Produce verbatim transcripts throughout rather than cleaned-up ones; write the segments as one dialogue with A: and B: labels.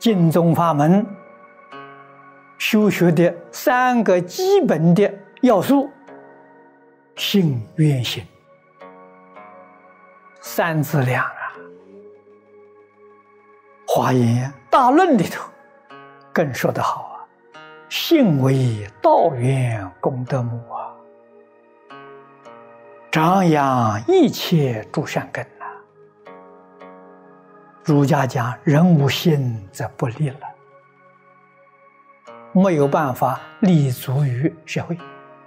A: 经宗法门修学的三个基本的要素：信、愿、行。三资粮啊！华严大论里头更说得好啊，信为道源功德母啊，张扬一切诸善根啊。儒家讲人无信则不立了，没有办法立足于社会。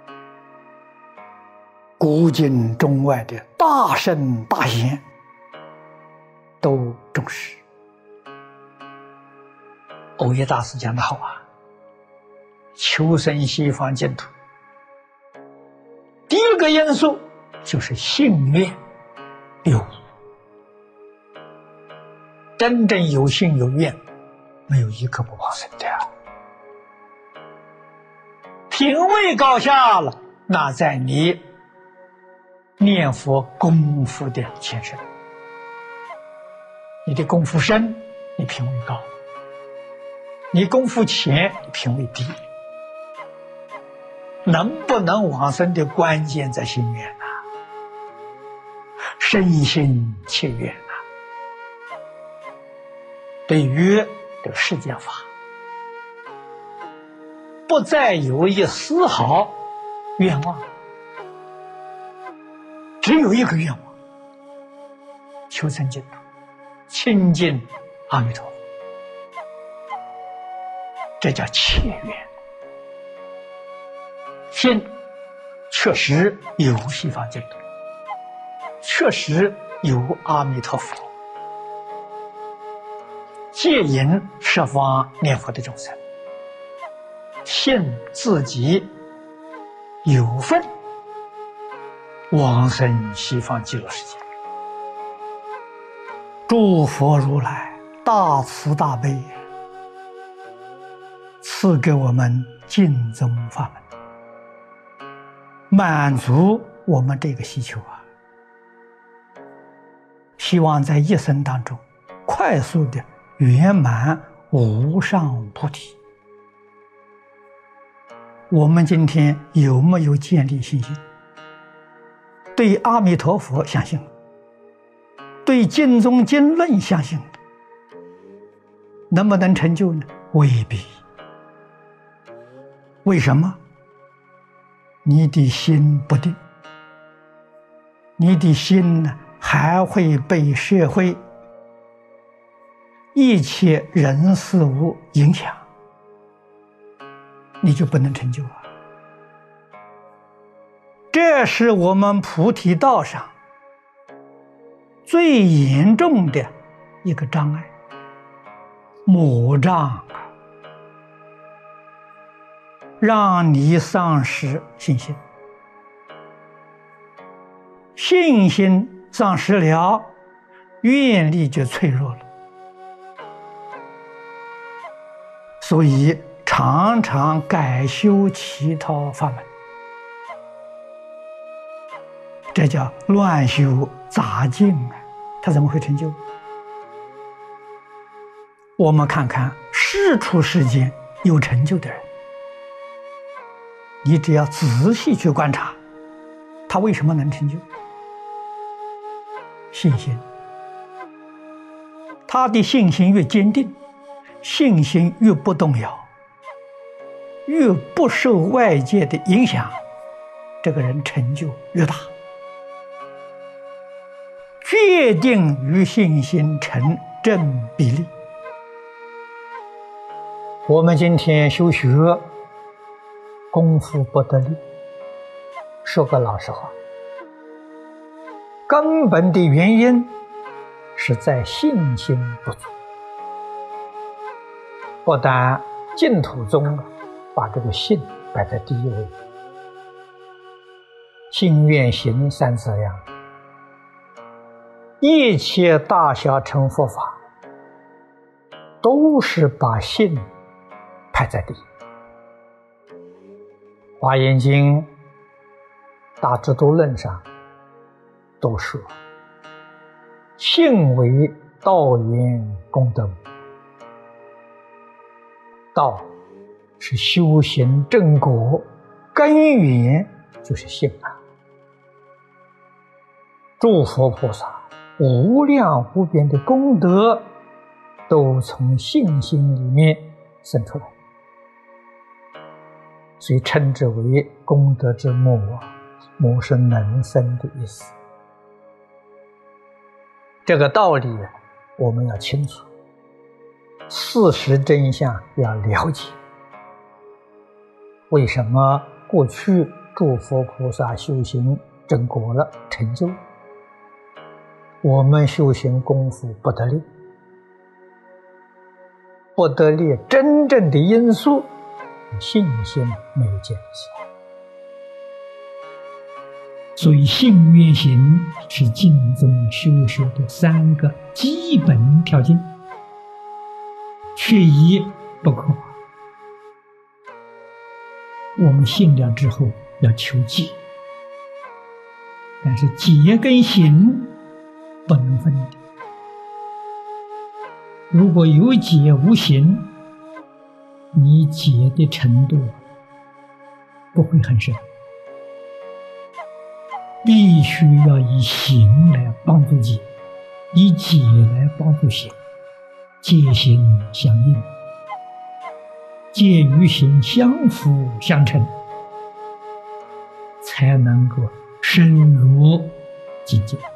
A: 古今中外的大圣大贤都重视。欧耶大师讲得好啊，求生西方净土，第一个因素就是信愿有。真正有信有愿，没有一个不往生的啊。品位高下了，那在你念佛功夫的前身。你的功夫深，你品位高；你功夫浅，你品位低。能不能往生的关键在心愿啊，深心切愿啊。对于这个世间法，不再有一丝毫愿望，只有一个愿望：求生净土，亲近阿弥陀佛。这叫切愿。信确实有西方净土，确实有阿弥陀佛，戒引十方念佛的众生，信自己有份往生西方极乐世界。诸佛如来大慈大悲，赐给我们净宗法门，满足我们这个需求啊！希望在一生当中快速的圆满无上菩提。我们今天有没有建立信心？对阿弥陀佛相信，对经宗经论相信，能不能成就呢？未必。为什么？你的心不定，你的心呢还会被社会一切人事物影响，你就不能成就啊！这是我们菩提道上最严重的一个障碍，魔障啊，让你丧失信心。信心丧失了，愿力就脆弱了。所以常常改修其他法门，这叫乱修杂境啊！他怎么会成就？我们看看世出世间有成就的人，你只要仔细去观察，他为什么能成就？信心。他的信心越坚定，信心越不动摇，越不受外界的影响，这个人成就越大。决定与信心成正比例。我们今天修学功夫不得力，说个老实话，根本的原因是在信心不足。不但净土宗把这个信摆在第一位，信愿行三资粮，一切大小乘佛法都是把信排在第一。华严经、大智度论上都说信为道源功德母， 道是修行正果，根源就是信啊。诸佛菩萨无量无边的功德，都从信心里面生出来，所以称之为功德之母啊。母是能生的意思。这个道理我们要清楚，事实真相要了解。为什么过去诸佛菩萨修行正果了，成就，我们修行功夫不得力？不得力真正的因素，信心没有建立起来。所以信愿行是净宗修学的三个基本条件，缺一不可。我们信了之后要求解，但是解跟行不能分离。如果有解无行，你解的程度不会很深，必须要以行来帮助解，以解来帮助行，解行相应，解与行相辅相成，才能够深入境界。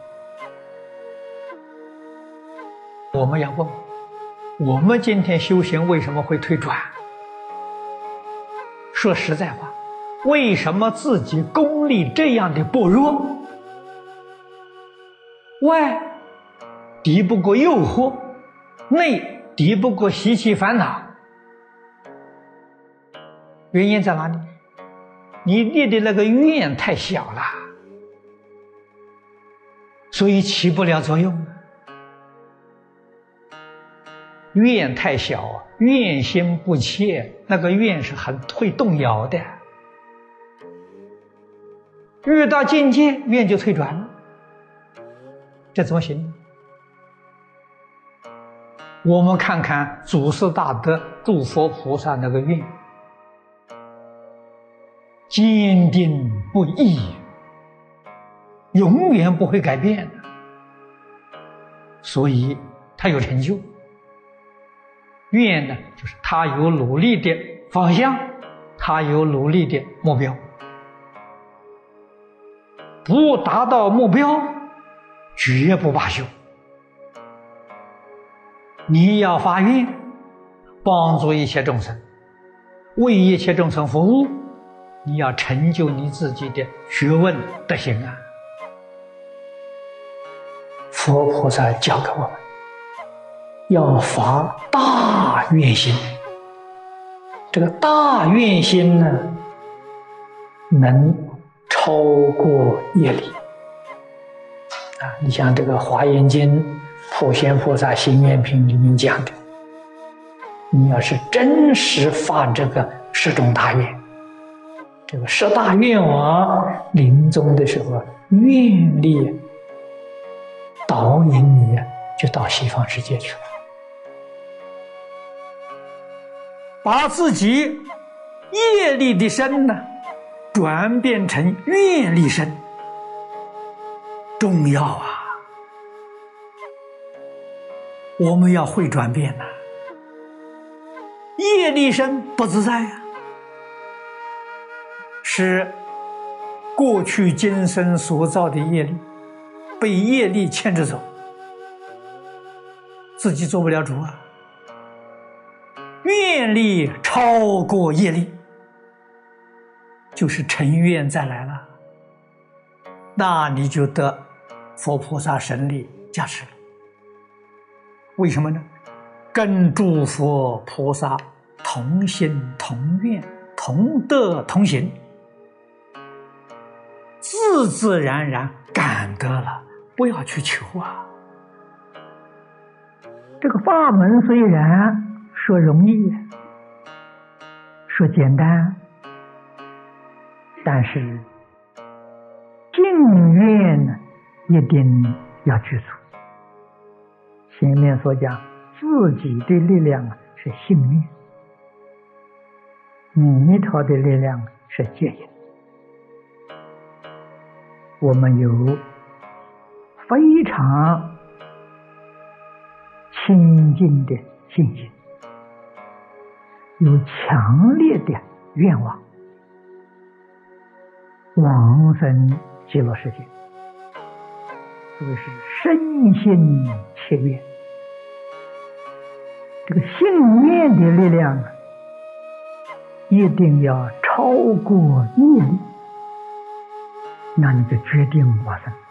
A: 我们要问，我们今天修行为什么会退转？说实在话，为什么自己功力这样的薄弱？外敌不过诱惑，内敌不过习气烦恼。原因在哪里？你立的那个愿太小了，所以起不了作用。愿太小，愿心不切，那个愿是很会动摇的。遇到境界，愿就退转了，这怎么行？我们看看祖师大德诸佛菩萨那个愿，坚定不移，永远不会改变的，所以他有成就。愿呢，就是他有努力的方向，他有努力的目标。不达到目标，绝不罢休。你要发愿，帮助一切众生，为一切众生服务，你要成就你自己的学问德行啊！佛菩萨教给我们，要发大愿心。这个大愿心呢，能超过业力啊！你像这个《华严经》普贤菩萨行愿品里面讲的，你要是真实发这个十种大愿，这个十大愿王临终的时候，愿力导引你就到西方世界去了，把自己业力的身呢转变成愿力身，重要啊！我们要会转变呐、啊，业力身不自在啊，是过去今生所造的业力被业力牵着走，自己做不了主啊。愿力超过业力，就是成愿再来了，那你就得佛菩萨神力加持了。为什么呢？跟诸佛菩萨同心同愿同德同行，自自然然感得了，不要去求啊。这个法门虽然说容易，说简单，但是信愿呢，一定要具足。前面所讲，自己的力量是信愿， 弥陀的力量是接引，我们有非常亲近的信心，有强烈的愿望，往生极乐世界，所以是深信切愿。这个信念的力量一定要超过业力，那你就决定往生。